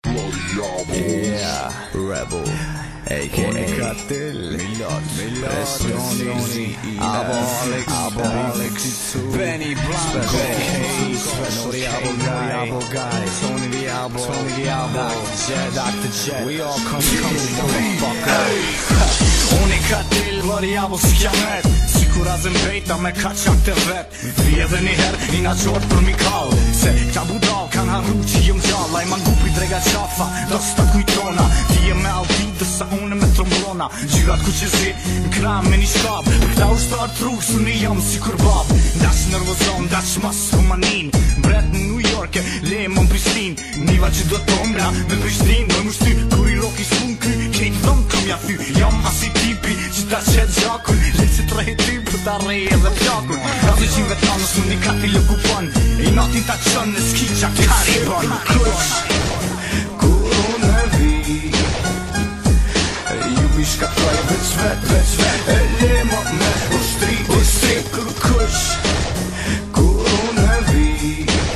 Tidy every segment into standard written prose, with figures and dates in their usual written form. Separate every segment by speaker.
Speaker 1: Yeah, Rebel, a.k.a. Pressioni, Alex, Benny Blanco, Special Guy, Tony the Albo, Dr. Jet, we all come motherfucker. Unika till var jag skamet Sikur azem bejta me ka qak të vet Vi edhe njëher i nga qort për mikall Se ka budal kan harru që jëm gjalla I mangupi drega qafa do s'ta kujtona Ti e me alti dësa une me tromblona Gjyrat ku që zi n'kram me një shkab Këta u shtar truk su një jam si kur bab Dash nervozon, dash mas romanin Bret në New York e le më Pristin Niva që do t'omla me Prishtin Me mushty kur I roki s'mun ky Kejt dhëm kam ja thy Jam asi tipi që ta qet gjakun Lecit rejt ty për ta rej edhe plakun Razi qinve t'anës më një kati lëkupon I natin ta qën në s'ki qa karibon Kur unë e vi Ju vi shkatroj veç vet E le më me ushtri kër kush Kur unë e vi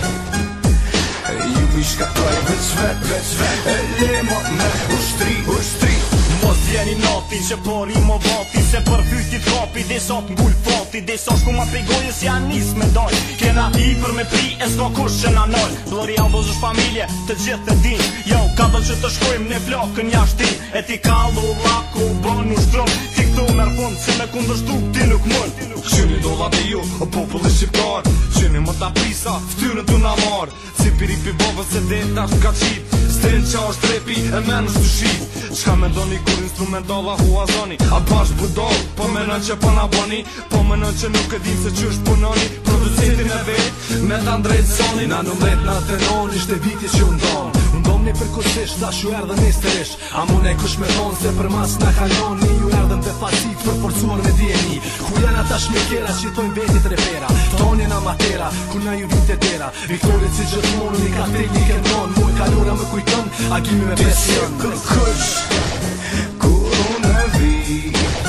Speaker 1: Ju vi shkatroj veç vet E le më me ushtri Mos vjeni nati që por I mo vati Se për fytit kapi dhe sot m'gull fati Dhe sa shku ma pejgoje si janë nis me doj Kena I për me pri e s'ka kush që na nol Blori Alboz është familje të gjithë të din Jo, ka dhe që të shkojmë në flokën jashti E ti kallu, laku, bënu shtrum Ti këtu merë fund se me kundërshtu ti nuk mund Qyni do dhe ju, o populli shqiptar Qyni më ta prisa, ftyrën tu na marr Si piri pi bovës e dhe ta shka qit Stel qa është repi e men është të shit Qka me doni kur instrumentala hua zoni A bash budol, po menon që po na boni Po menon që nuk e dim se që është punoni Producentin e vet, me ta ndrejt zoni Na nëmret na tenon, ishte viti që undon Undom një përkursisht, ta shu erdhen nestërish A mune kush me thonë se për mas na kalon Një ju erdhen dhe facit për forcuar me DNI Ku janë ata shmekera që tojnë vetit repera Tonin amatera, ku na ju vite tera Viktorit si gjithmonë, një katrilli këndon Muj kalora më kujton, agimi me presion Kërkush Kur unë e vi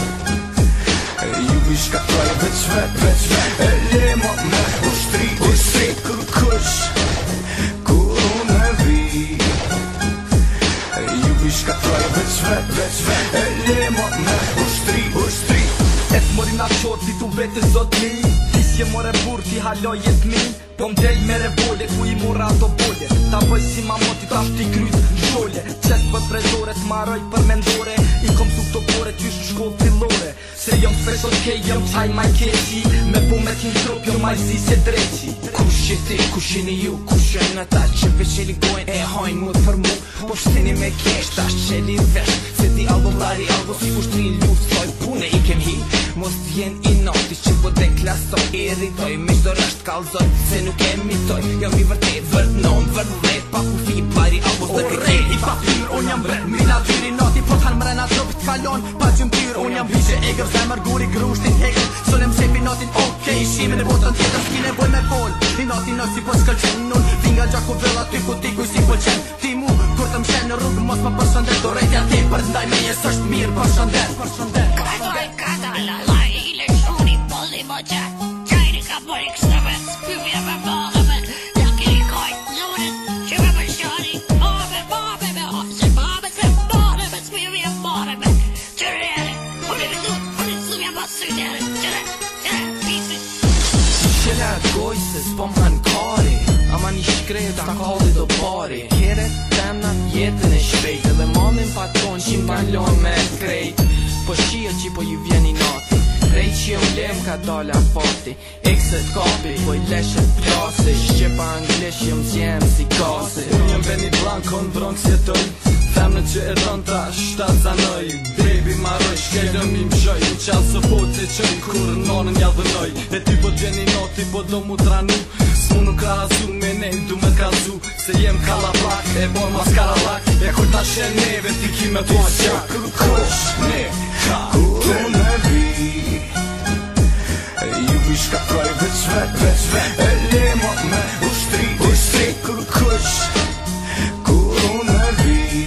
Speaker 1: Ju vi shkatroj veç vet E le më me ushtri kërkush Kur unë e vi Ju vi shkatroj veç vet E le më me ushtri E t'mori na qot si tu vete zot mi Tisje more bur ti haloj jet min Po m'dej me revole ku I mora ato bolje Ta bëj si mamoti ta shti kryt n'sholje Qes për prezore t'maroj për mendore I kom su këto pore qysh shkoll fillore Se jom special kej jom qaj maj keqi Me po me t'in trup jom maj zi se dreqi Kush je ti, kush jeni ju, kush jeni ata që veç e ligojnë e hajnë mut për mu Po shteni me kesh, ta shqeli vesh Se ti albollari albo si ushtrin luft Soj pune I kem hi Mos t'jen I nati që po dhe klasoj Irritoj, me shdo rasht kalzoj Se nuk e mitoj Jam I vërtet, vërt non, vërt vret Pa ku fi pari albo së kërkej I pa fyr, unë jam bret Mina tyri nati, po t'han mrena trup t'kalon Pa gjëm tyr, unë jam vishe egrë Zemër guri grushtin hekër Sonem sepi natin, okej Shime në botën tjetër, s'ki nevoj me fol I natin nësi po s'këllqen nun Vinga gjaku vëlla ty ku ti kuj si pëlqen Ti mu, kur të mshen në rrugë Mos më përshëndet, do rejtja ti për ndaj me jes është mirë përshëndet
Speaker 2: Goj se s'pom han kari Ama një shkret ta kalli do pari Kere temna jetën e shpejt Edhe mamin patron që m'balon me krejt Po shia që po ju vjeni nati Krejt që jom lem ka dala fati Ekset kapi po I leshet plase Shqepa anglisht jom zjem si kase
Speaker 1: Unë jëm Benny Blanco në Bronx jetoj Femne që e rënta shtat zanoj Baby maroj shkejlëm I mshoj Në qalë së po të qëj kur nonën ja dhënoj E ty po t'vjeni noti po do mu tranu S'mu nuk razu me ne du me kazu Se jem kalabak e bor mas karalak E kur ta shen neve ti ki me po qak Kërkush ne ka unë e vi Ju vi shkatroj veç vet E le më me ushtri kërkush Kur unë e vi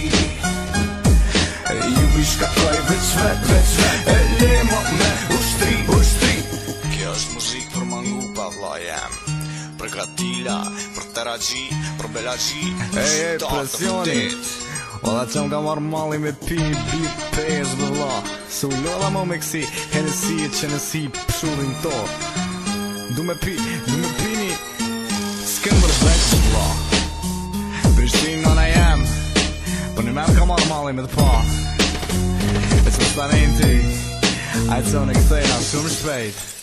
Speaker 1: Ju vi shkatroj veç vet E le më me ushtri Kjo është muzik për mangu pa vla jem Për gratila, për
Speaker 3: Karagji, për Belagji.
Speaker 1: Ej, presioni Ola që m'ka marrë malli me pi bip pes vëlla Se u lola mo me kësi Hennessy e që nësi pshullin to Du me pini Skëndër veç vëlla Prishtin nëna jem Për një me m'ka marrë malli me të pa E që më stanin ti A e që në këthejna shumë shpejt